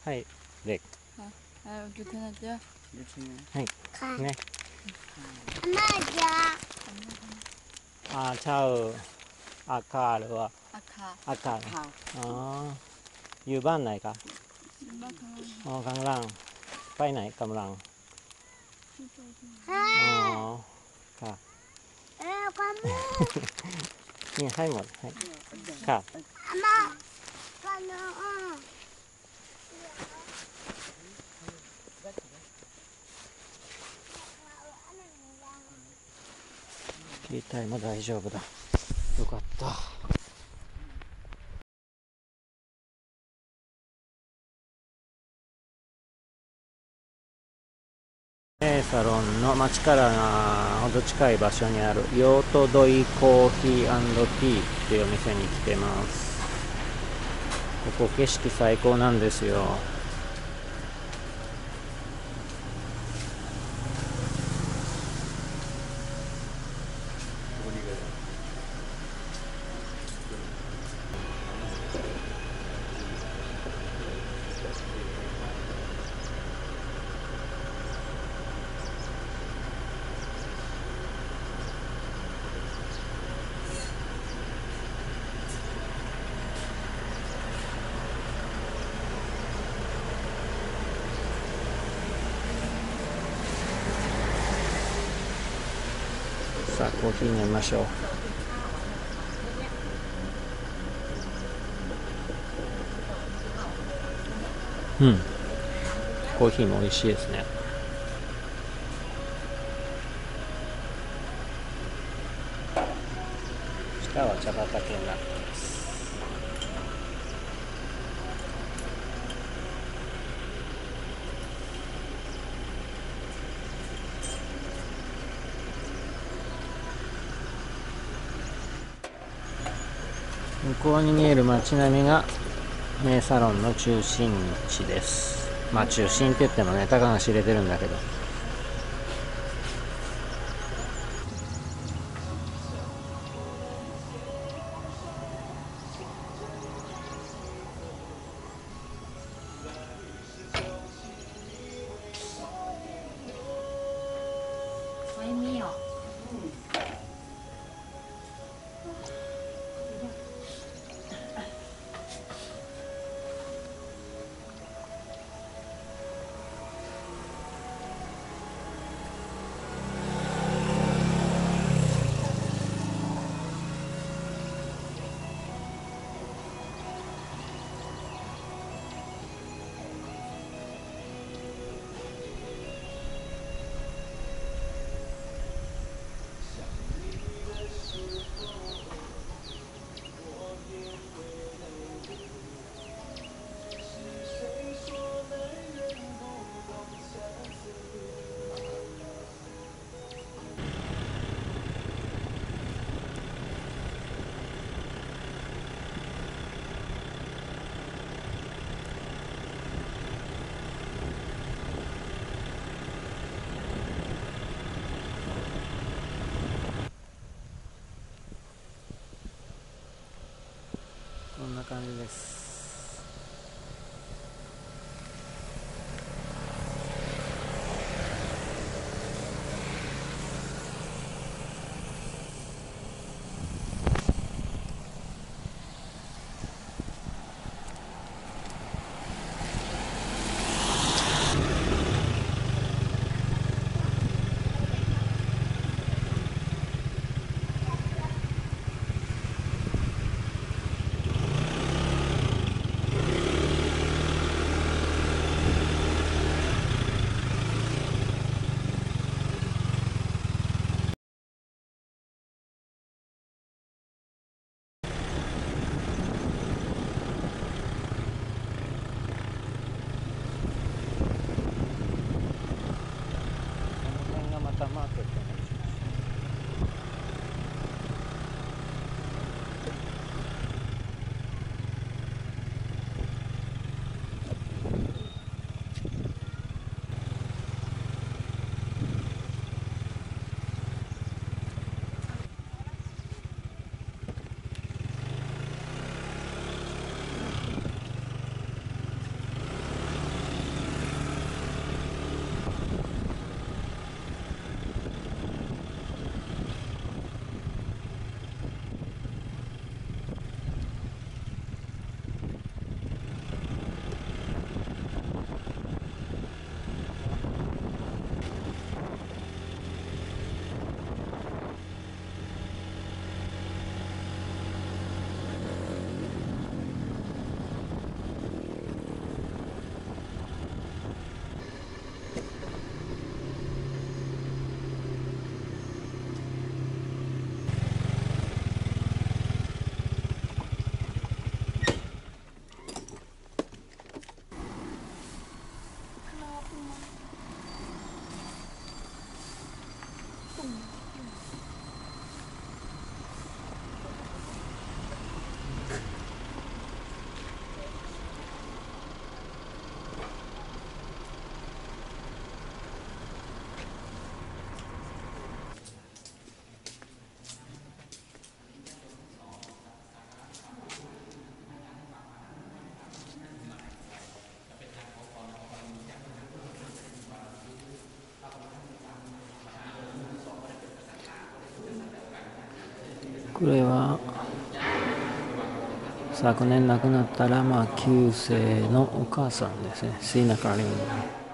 はい、で、 Guten aja. はい、ね。Chào là Aka. Dự ban này cả. Khang lang. Phải này cầm lang. Cả. Nhìn hai một. Cả.携帯も大丈夫だ。よかった。サロンの町からほど近い場所にあるヨートドイコーヒー&ティーっていうお店に来てます。ここ景色最高なんですよ。さあコーヒー飲みましょう。コーヒーも美味しいですね。下は茶畑になってます。向こうに見える街並みが名サロンの中心地です。まあ中心って言ってもね、たかが知れてるんだけど。こんな感じです。 これは昨年亡くなったラマ9世のお母さんですね、シーナ・カリン。